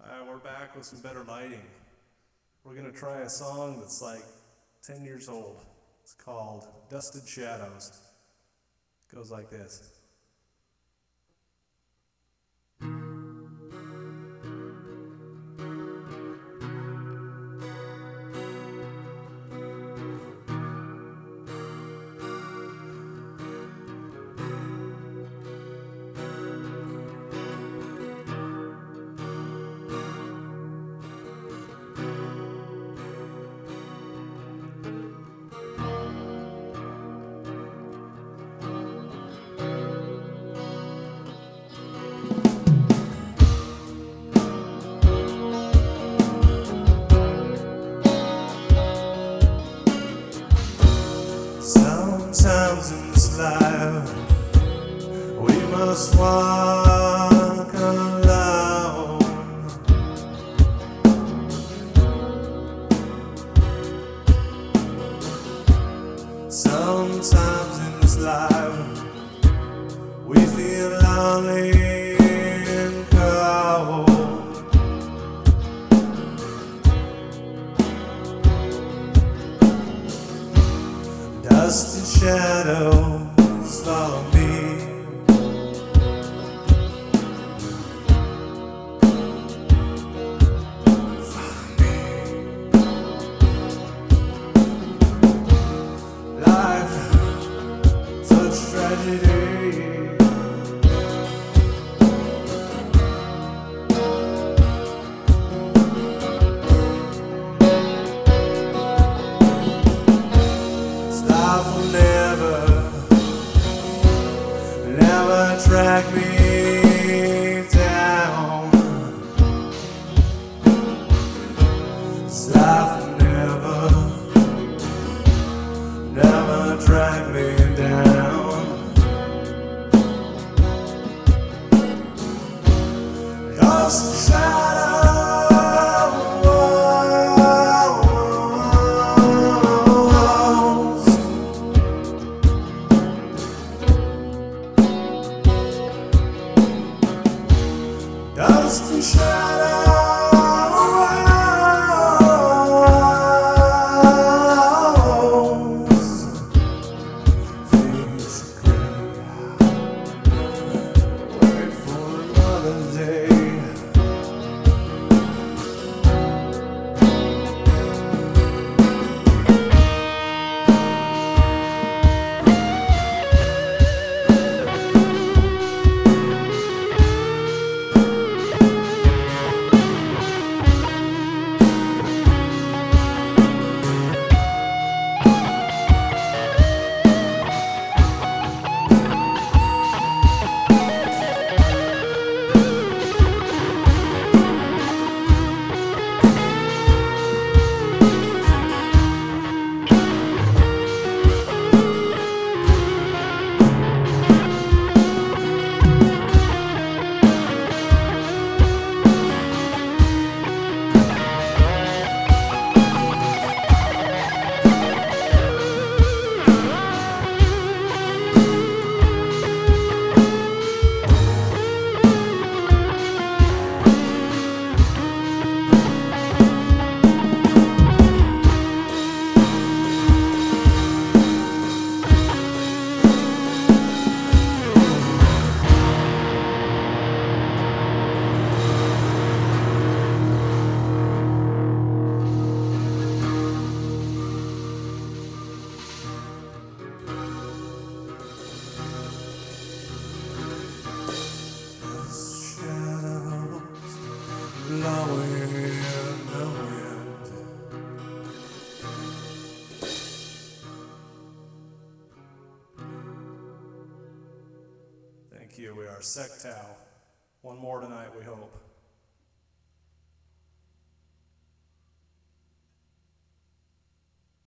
We're back with some better lighting. We're going to try a song that's like 10 years old. It's called Dusted Shadows. It goes like this. Sometimes in this life we must walk alone. Sometimes in this life we feel lonely and cold. Dust and shadows follow me. Life, such tragedy. Life will never track me down. This life will never drag me down. Dust shadows. Dust and shadows. Things are gray. Wait for another day. Blowing in the wind. Thank you. We are SekTau. One more tonight, we hope.